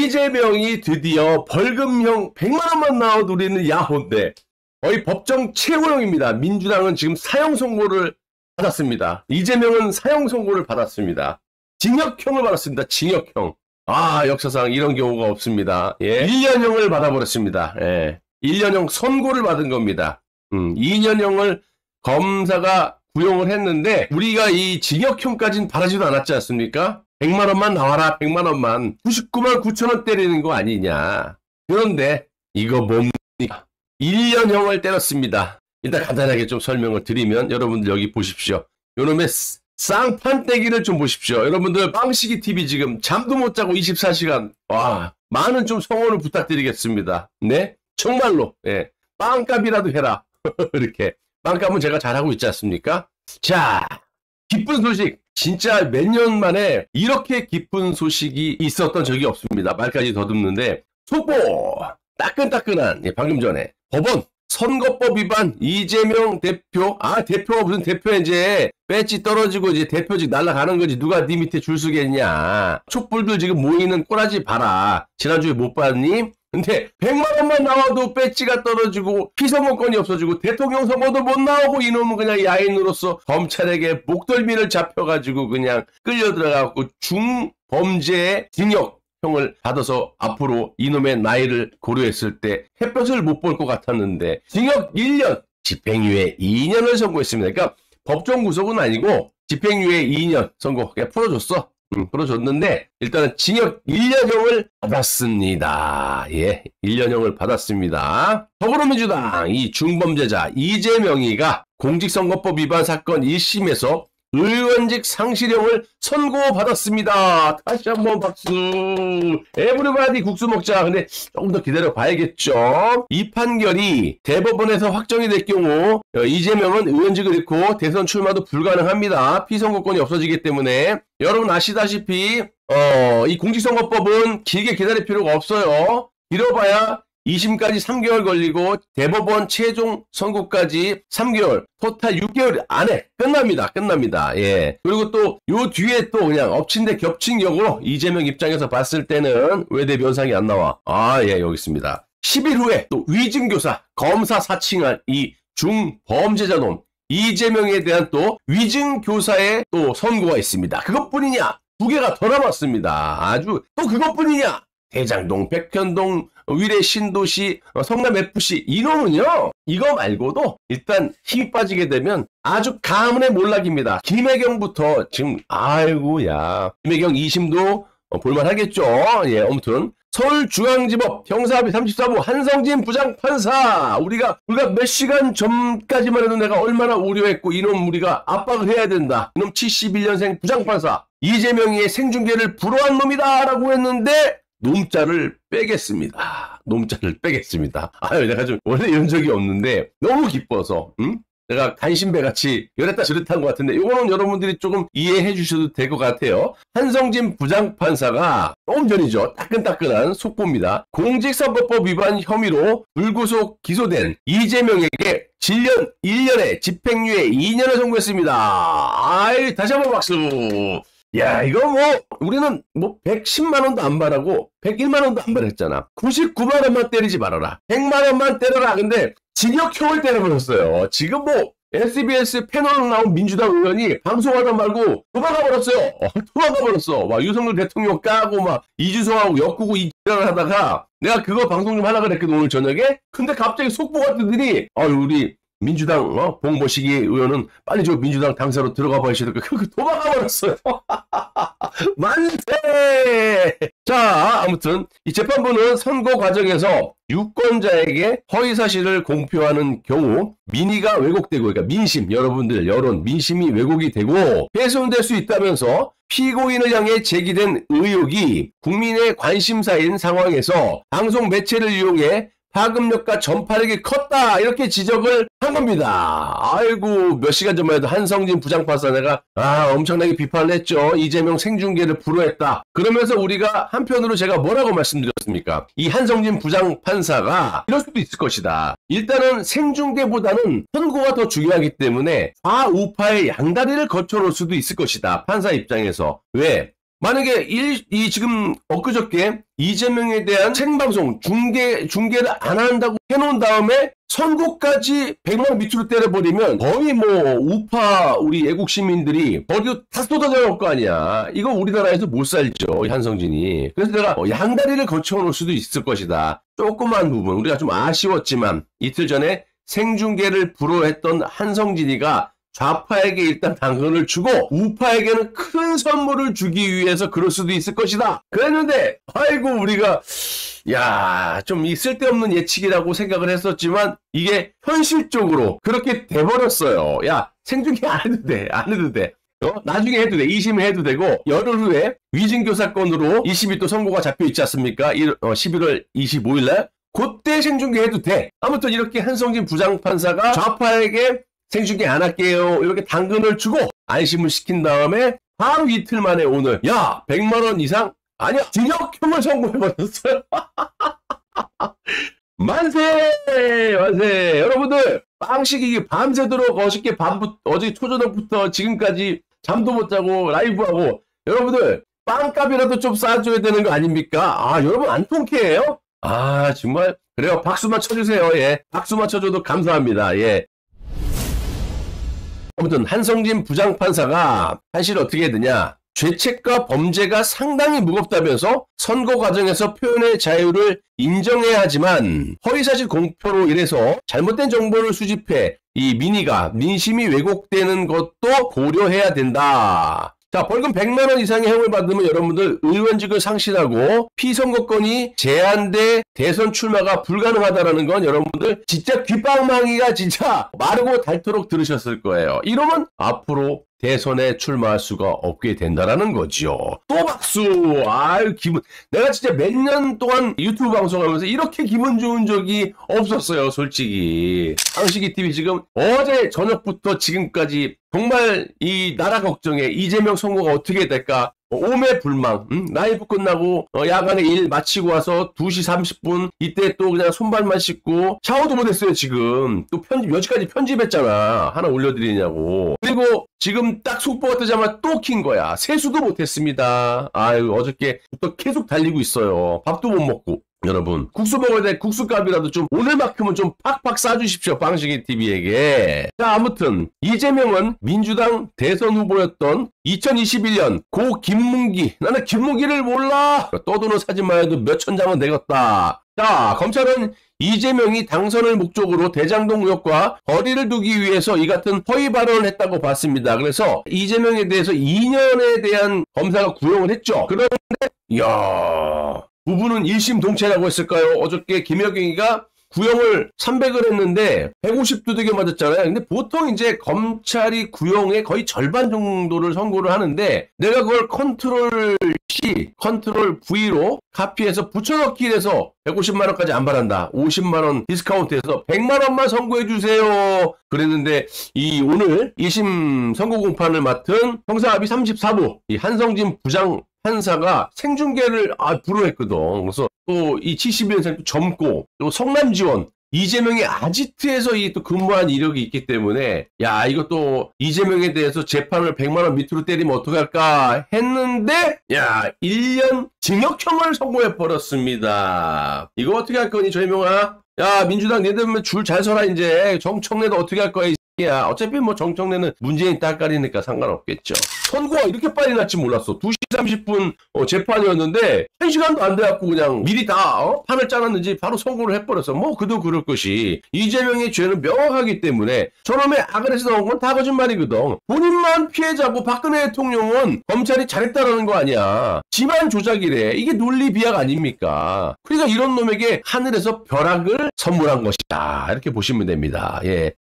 이재명이 드디어 벌금형 100만 원만 나와도 우리는 야호인데 거의 법정 최고형입니다. 민주당은 지금 사형 선고를 받았습니다. 이재명은 사형 선고를 받았습니다. 징역형을 받았습니다. 징역형. 아, 역사상 이런 경우가 없습니다. 예. 1년형을 받아버렸습니다. 예. 1년형 선고를 받은 겁니다. 2년형을 검사가 구형을 했는데 우리가 이 징역형까지는 바라지도 않았지 않습니까? 100만 원만 나와라. 100만 원만. 99만 9천 원 때리는 거 아니냐. 그런데 이거 뭡니까? 1년형을 때렸습니다. 일단 간단하게 좀 설명을 드리면 여러분들 여기 보십시오. 요놈의 쌍판떼기를 좀 보십시오. 여러분들 빵식이 TV 지금 잠도 못 자고 24시간 와 많은 좀 성원을 부탁드리겠습니다. 네? 정말로 예. 빵값이라도 해라. 이렇게 빵값은 제가 잘하고 있지 않습니까? 자, 기쁜 소식. 진짜 몇 년 만에 이렇게 기쁜 소식이 있었던 적이 없습니다. 말까지 더듬는데 속보 따끈따끈한 방금 전에 법원 선거법 위반 이재명 대표 대표가 무슨 대표야 이제 배지 떨어지고 이제 대표직 날아가는 거지 누가 네 밑에 줄 서겠냐. 촛불들 지금 모이는 꼬라지 봐라. 지난주에 못 봤니? 근데 100만 원만 나와도 배지가 떨어지고 피선거권이 없어지고 대통령 선거도 못 나오고 이놈은 그냥 야인으로서 검찰에게 목덜미를 잡혀가지고 그냥 끌려 들어가고 중범죄 징역형을 받아서 앞으로 이놈의 나이를 고려했을 때 햇볕을 못 볼 것 같았는데 징역 1년 집행유예 2년을 선고했습니다. 그러니까 법정 구속은 아니고 집행유예 2년 선고 그냥 풀어줬어. 풀어줬는데 일단은 징역 1년형을 받았습니다. 예, 1년형을 받았습니다. 더불어민주당 이 중범죄자 이재명이가 공직선거법 위반 사건 1심에서 의원직 상실형을 선고받았습니다. 다시 한번 박수. 에브리바디 국수 먹자. 근데 조금 더 기다려 봐야겠죠. 이 판결이 대법원에서 확정이 될 경우 이재명은 의원직을 잃고 대선 출마도 불가능합니다. 피선거권이 없어지기 때문에 여러분 아시다시피 이 공직선거법은 길게 기다릴 필요가 없어요. 길어봐야 2심까지 3개월 걸리고 대법원 최종 선고까지 3개월, 토탈 6개월 안에 끝납니다. 예. 그리고 또 요 뒤에 또 그냥 엎친 데 겹친 격으로 이재명 입장에서 봤을 때는 왜 내 면상이 안 나와? 예, 여기 있습니다. 10일 후에 또 위증교사, 검사 사칭한 이 중범죄자놈 이재명에 대한 또 위증교사의 또 선고가 있습니다. 그것뿐이냐? 2개가 더 남았습니다. 아주 또 그것뿐이냐? 대장동, 백현동, 위례 신도시, 성남FC 이놈은요. 이거 말고도 일단 힘이 빠지게 되면 아주 가문의 몰락입니다. 김혜경부터 지금 아이고야. 김혜경 2심도 볼만하겠죠. 예, 아무튼 서울중앙지법 형사합의 34부 한성진 부장판사 우리가 몇 시간 전까지만 해도 내가 얼마나 우려했고 이놈 우리가 압박을 해야 된다. 이놈 71년생 부장판사 이재명이의 생중계를 불허한 놈이다 라고 했는데 놈자를 빼겠습니다. 아유, 내가 좀 원래 이런 적이 없는데 너무 기뻐서 내가 간신배같이 이랬다 저랬다 한 것 같은데 이거는 여러분들이 조금 이해해 주셔도 될 것 같아요. 한성진 부장판사가 조금 전이죠. 따끈따끈한 속보입니다. 공직선거법 위반 혐의로 불구속 기소된 이재명에게 질년 1년에 집행유예 2년을 선고했습니다. 아이, 다시 한번 박수. 야, 이거 우리는 110만 원도 안 바라고 101만 원도 안 바랬잖아. 99만 원만 때리지 말아라. 100만 원만 때려라. 근데 징역형을 때려버렸어요. 지금 SBS 패널로 나온 민주당 의원이 방송하다 말고 도망가버렸어요. 도망가버렸어. 막 윤석열 대통령 까고 막 이주성하고 엮고 이 X를 하다가 내가 그거 방송 좀 하려고 그랬거든 오늘 저녁에. 근데 갑자기 속보가 뜨더니 우리 민주당 봉보식이 의원은 빨리 저 민주당 당사로 들어가 봐야 될까. 그 도망가 버렸어요. 만세. 자, 아무튼 이 재판부는 선고 과정에서 유권자에게 허위 사실을 공표하는 경우 민의가 왜곡되고 그러니까 민심 여러분들 여론 민심이 왜곡이 되고 훼손될 수 있다면서 피고인을 향해 제기된 의혹이 국민의 관심사인 상황에서 방송 매체를 이용해 파급력과 전파력이 컸다 이렇게 지적을 한 겁니다. 아이고 몇 시간 전만 해도 한성진 부장판사 내가 엄청나게 비판을 했죠. 이재명 생중계를 불허했다. 그러면서 우리가 한편으로 제가 뭐라고 말씀드렸습니까? 이 한성진 부장판사가 이럴 수도 있을 것이다. 일단은 생중계보다는 선고가 더 중요하기 때문에 좌우파의 양다리를 거쳐놓을 수도 있을 것이다. 판사 입장에서. 왜? 만약에 지금 엊그저께 이재명에 대한 생방송 중계를 안 한다고 해놓은 다음에 선고까지 100만 원 밑으로 때려버리면 거의 뭐 우파 우리 애국 시민들이 거기도 다 쏟아져 나올 거 아니야. 이거 우리나라에서 못 살죠, 한성진이. 그래서 내가 양다리를 거쳐 놓을 수도 있을 것이다. 조그만 부분 우리가 좀 아쉬웠지만 이틀 전에 생중계를 불허했던 한성진이가 좌파에게 일단 당근을 주고 우파에게는 큰 선물을 주기 위해서 그럴 수도 있을 것이다. 그랬는데 아이고 우리가 좀 쓸데없는 예측이라고 생각을 했었지만 이게 현실적으로 그렇게 돼버렸어요. 야, 생중계 안 해도 돼. 안 해도 돼. 나중에 해도 돼. 2심 해도 되고 열흘 후에 위증교 사건으로 2심이 또 선고가 잡혀 있지 않습니까? 11월 25일날 그때 생중계 해도 돼. 아무튼 이렇게 한성진 부장판사가 좌파에게 생중계 안 할게요. 이렇게 당근을 주고 안심을 시킨 다음에 바로 이틀 만에 오늘 100만 원 이상? 아니야, 징역형을 선고해버렸어요. 만세! 만세! 여러분들 빵식이 밤새도록 어제 초저녁부터 지금까지 잠도 못 자고 라이브하고 여러분들 빵값이라도 좀 싸줘야 되는 거 아닙니까? 여러분 안 통쾌해요? 정말 그래요. 박수만 쳐주세요. 예, 박수만 쳐줘도 감사합니다. 예. 아무튼 한성진 부장판사가 사실 어떻게 해야 되냐, 죄책과 범죄가 상당히 무겁다면서 선고 과정에서 표현의 자유를 인정해야 하지만 허위사실 공표로 인해서 잘못된 정보를 수집해 이 민심이 왜곡되는 것도 고려해야 된다. 자, 벌금 100만 원 이상의 형을 받으면 여러분들 의원직을 상실하고 피선거권이 제한돼 대선 출마가 불가능하다라는 건 여러분들 진짜 귓방망이가 진짜 마르고 닳도록 들으셨을 거예요. 이러면 앞으로 대선에 출마할 수가 없게 된다라는 거죠. 또 박수! 내가 진짜 몇 년 동안 유튜브 방송하면서 이렇게 기분 좋은 적이 없었어요, 솔직히. 상식이 TV 지금 어제 저녁부터 지금까지 정말 이 나라 걱정에 이재명 선거가 어떻게 될까? 오매불망. 라이브 끝나고 야간에 일 마치고 와서 2시 30분 이때 또 그냥 손발만 씻고 샤워도 못했어요. 지금 또 몇 시까지 편집했잖아. 하나 올려드리냐고. 그리고 지금 딱 속보가 뜨자마자 또 킨 거야. 세수도 못했습니다. 어저께부터 계속 달리고 있어요. 밥도 못 먹고. 여러분 국수 먹어야 돼. 국수값이라도 좀 오늘만큼은 좀 팍팍 싸주십시오, 빵식이 TV에게. 자, 아무튼 이재명은 민주당 대선 후보였던 2021년 고 김문기, 나는 김문기를 몰라, 떠도는 사진만 해도 몇천 장은 되겠다. 자, 검찰은 이재명이 당선을 목적으로 대장동 의혹과 거리를 두기 위해서 이 같은 허위 발언을 했다고 봤습니다. 그래서 이재명에 대해서 2년에 대한 검사가 구형을 했죠. 그런데 부부는 1심 동체라고 했을까요? 어저께 김여경이가 구형을 300을 했는데 150 두들겨 맞았잖아요. 근데 보통 이제 검찰이 구형의 거의 절반 정도를 선고를 하는데 내가 그걸 컨트롤 C, 컨트롤 V로 카피해서 붙여넣기 해서 150만 원까지 안 바란다. 50만 원 디스카운트해서 100만 원만 선고해 주세요. 그랬는데 오늘 1심 선고 공판을 맡은 형사합의 34부 이 한성진 부장 판사가 생중계를 불허했거든. 그래서 또 이 71년생 젊고 또 성남지원 이재명이 아지트에서 또 근무한 이력이 있기 때문에 이것도 이재명에 대해서 재판을 100만 원 밑으로 때리면 어떡할까 했는데 1년 징역형을 선고해 버렸습니다. 이거 어떻게 할 거니 조혜명아? 민주당 니들 줄 잘 서라. 이제 정청래도 어떻게 할 거야. 어차피 뭐 정청래는 문재인 딸깔이니까 상관없겠죠. 선고가 이렇게 빨리 날지 몰랐어. 2시 30분 재판이었는데 1시간도 안 돼갖고 그냥 미리 다 판을 짜놨는지 바로 선고를 해버렸어. 뭐 그도 그럴 것이 이재명의 죄는 명확하기 때문에 저놈의 악을에서 나온 건 다 거짓말이거든. 본인만 피해자고 박근혜 대통령은 검찰이 잘했다라는 거 아니야. 집안 조작이래. 이게 논리 비약 아닙니까? 그러니까 이런 놈에게 하늘에서 벼락을 선물한 것이다. 이렇게 보시면 됩니다. 예.